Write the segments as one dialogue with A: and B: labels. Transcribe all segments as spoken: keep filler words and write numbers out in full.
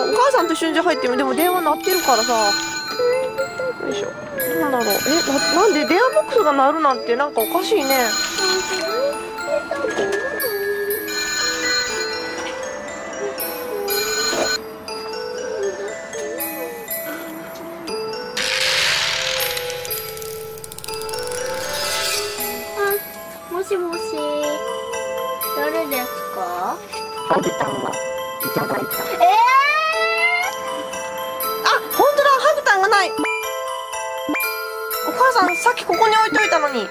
A: ろう、お母さんと一緒にじゃ入ってみ。でも電話鳴ってるからさ。よいしょ。なんだろう、え、な、なんで電話ボックスが鳴るなんてなんかおかしいね。
B: もしもし、誰ですか？
C: ハグタンがいただいた。
B: えー、
A: あ、本当だ、ハグタンがない。お母さん、さっきここに置いといたのに。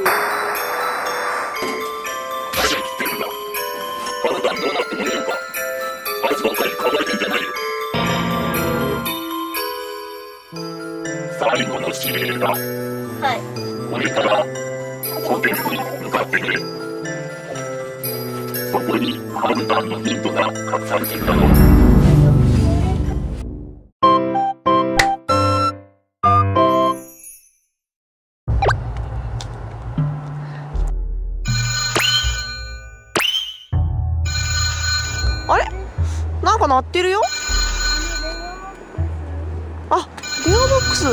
C: 何言ってるんだ。ハグタンどうなってもいいのか。あいつばっかり考えてんじゃないよ。最後の指令だ。
B: はい。
C: 俺からホテルに向かってくれ。そこにハグタンのヒントが隠されてるだろう。
A: あれ、なんか鳴ってるよ。あ、電話ボックス。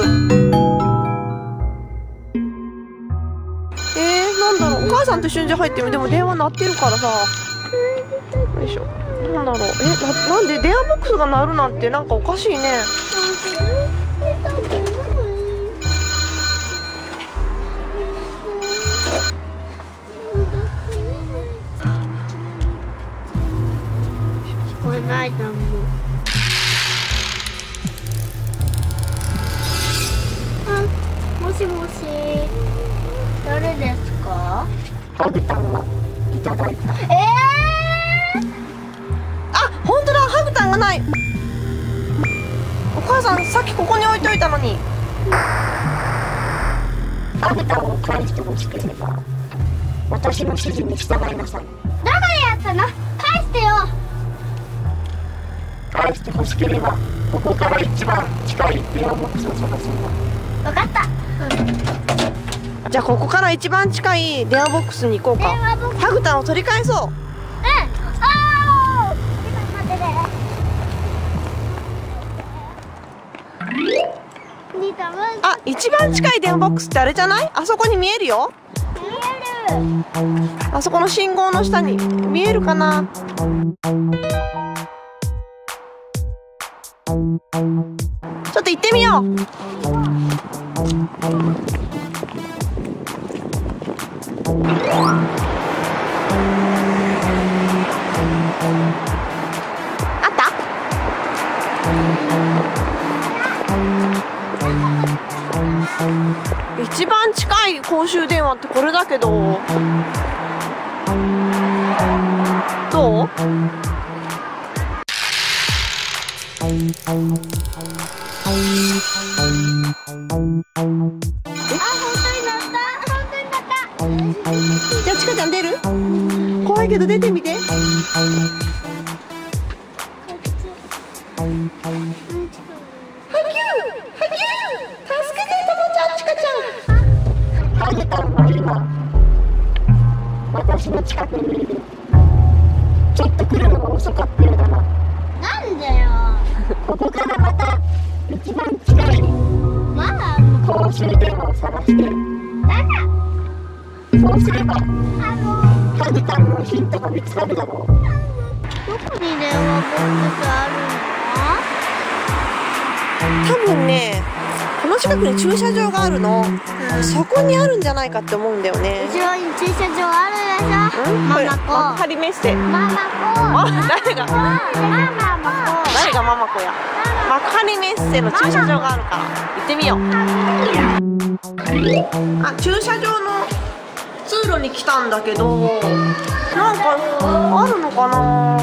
A: えー、なんだろう、お母さんと一緒にじゃ入ってみ。でも電話鳴ってるからさ。よいしょ。なんだろう、え、な、なんで電話ボックスが鳴るなんてなんかおかしいね。
B: 聞こえないと思う。あ、もしもし、誰ですか？
C: ハグタンがいただいた。
B: えー、
A: あ、本当だ、ハグタンがない。お母さん、さっきここに置いといたのに。
C: ハグタンを返してほしければ私の指示に従いなさい。
B: 誰やったの？返してよ。
C: 返してほしければここから一番近い電話ボックスを探すんだ。
B: わかった。
A: じゃあここから一番近い電話ボックスに行こうか。
B: 電話ボックス。
A: ハグタンを取り返そう。
B: うん。あー。待ってね。見たわ。
A: あ、一番近い電話ボックスってあれじゃない？あそこに見えるよ。
B: 見える。
A: あそこの信号の下に見えるかな。ちょっと行ってみよう。あった？一番近い公衆電話ってこれだけど、どう？
B: あ、本当になった。本当になった。
A: じゃあちかちゃん出る？怖いけど出てみて。
C: ハグタンは今私の近くにいる。ちょっと来るのが遅かったようだな。
B: なんでよ。
C: ここからまた一番近い
B: まだ
C: 公衆電話を探してる。
B: だから
C: そうすれば
B: あの
C: ハグタンのヒントが見つかるだろう。
B: どこに電話ボックスあ
A: 多分ね、この近くに駐車場があるの。そこにあるんじゃないかって思うんだよね。
B: るの？後ろに駐車場あるでしょ。
A: うん？これ
B: ママ子。
A: 幕張メッセ。
B: ママ子。
A: あ、誰が？
B: ママ子。
A: 誰がママ子や。幕張メッセの駐車場があるから行ってみよう。あ、駐車場の通路に来たんだけど、なんかあるのかな。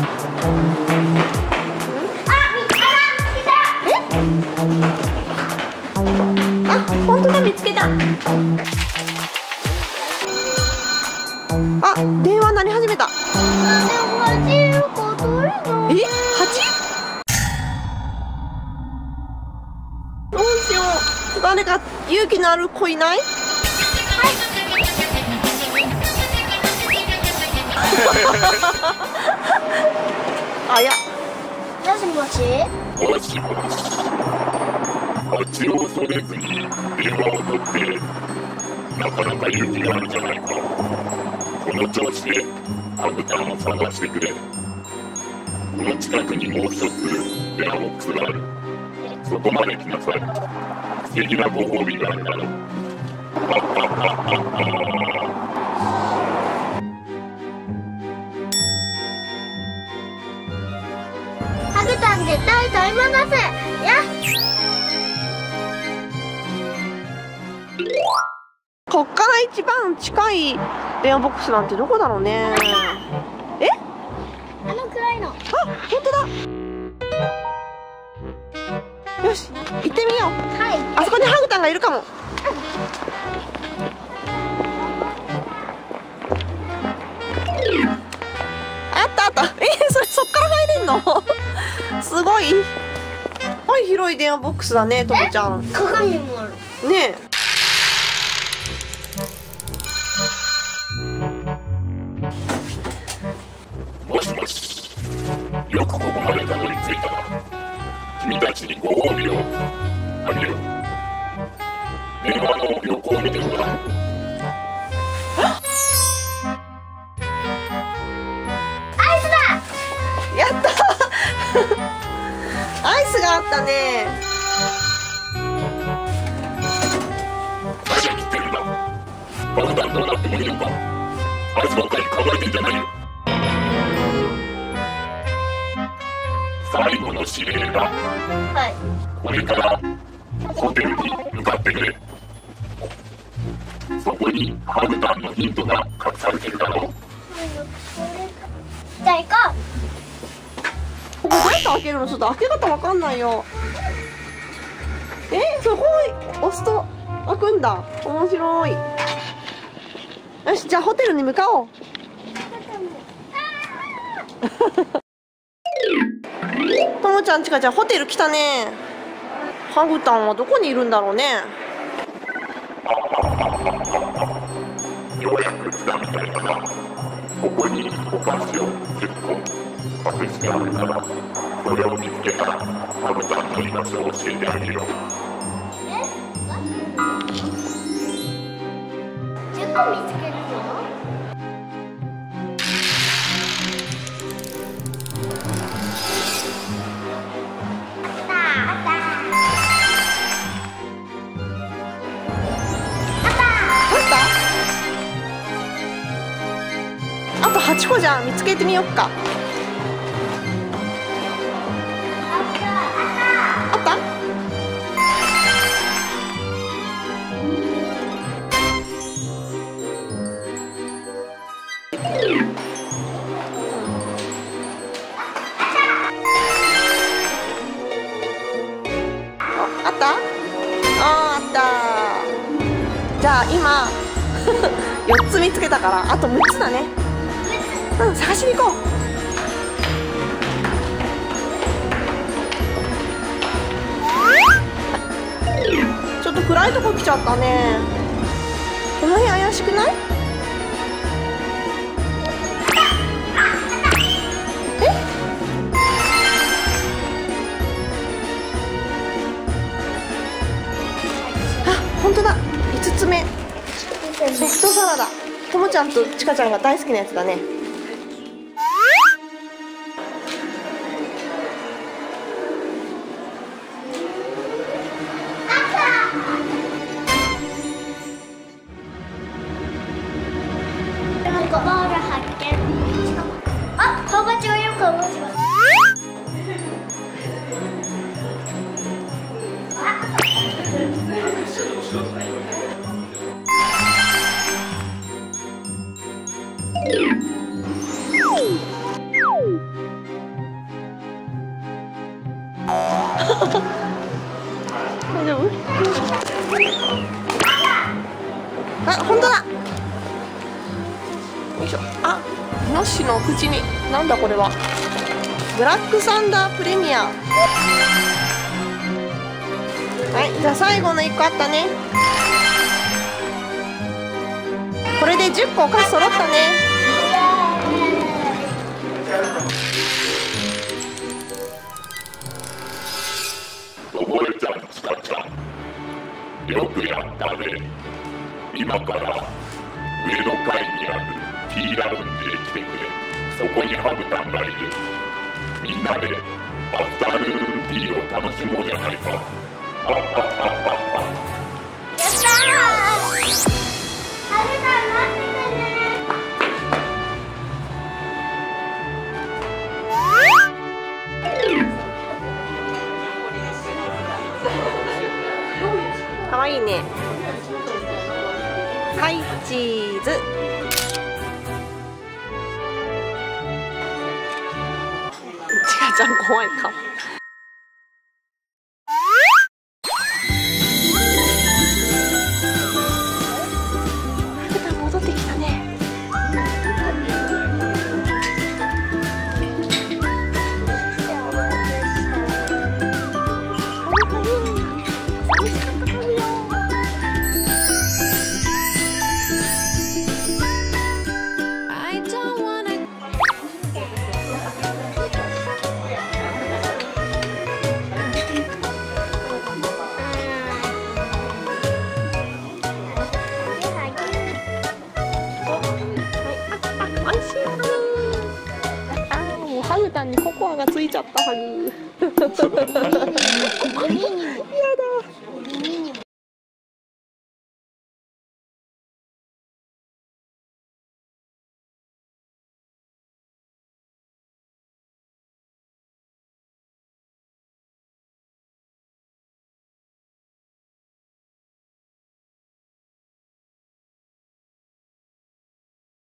A: あ、本当だ、見つけた。あ、電話鳴り始めた。え、はち？どうしよう。誰か勇気のある子いない？あ、いや。
B: もしもし。
C: もしもし。蜂を恐れずに電話を取って、なかなか勇気があるじゃないか。この調子でハグタンを探してくれ。この近くにもう一つデラボックスがある。そこまで来なさい。素敵なご褒美があるだろう。
B: ハグタン絶対取り戻す。やっ。
A: こっから一番近い電話ボックスなんてどこだろうね。え？
B: あの暗いの。
A: あ、本当だ。よし、行ってみよう。
B: はい。
A: あそこにハグタンがいるかも。あったあった。えー、それそっから入れんの？すごい。はい、広い電話ボックスだね、ともちゃん。
B: 鏡もある。
A: ねえ。
C: もしもし。よくここまでたどり着いたな。君たちにご褒美をあげよう。電話の横を見てごらん。
B: アイスだ。
A: やったアイスがあったね。
C: 何言ってるんだ。爆弾どうなってもいいのか。アイスばっかり構えてんじゃないよ。最後の指令だ。
B: はい。
C: これからホテルに向かってくれ。そこにハグタンのヒントが隠されてるだろう。
B: じゃあ行こ
A: ここどうやって開けるの？ちょっと開け方わかんないよ。えー、そこを押すと開くんだ。面白い。よし、じゃあホテルに向かおう。ともちゃん、ちかちゃん、ホテル来たね。ハグタンはどこにいるんだろうね。
C: ようやく来たみたいだな。ここにお菓子をじゅっこ隠してあるから、それを見つけたらハグタンの居場所を教えてあげよう。
B: う。じゅっこ見つけるの？
A: あとはちこじゃん。見つけてみよっか。あった？あった？あー、あった。じゃあ今よっつ見つけたからあとむっつだね。うん、探しに行こう。ちょっと暗いとこ来ちゃったね。この辺怪しくない？え？あ、本当だ。いつつめ。ソフトサラダ。ともちゃんとちかちゃんが大好きなやつだね。
B: なんかボール発見。あ、かぼちゃよく面白い。
A: 大丈夫？あ、本当だ。よいしょ。あ、イノシシの口に、なんだこれは。ブラックサンダープレミア。はい、じゃあ最後のいっこあったね。これでじゅっこお菓子揃ったね。
C: れちゃん、ちかちゃん。よくやったね。今から上の階にあるティーラウンジへ来てくれ。そこにハグタンがいる。みんなでアフタヌーンティーを楽しもうじゃないか。はっはっはっは。
B: やったー。ハグタン待っててね。
A: かわいいね。はい、チーズ。ちかちゃん怖い顔。ハグタン戻ってきたね。ハグタンにココアがついちゃったはぐ。やだ。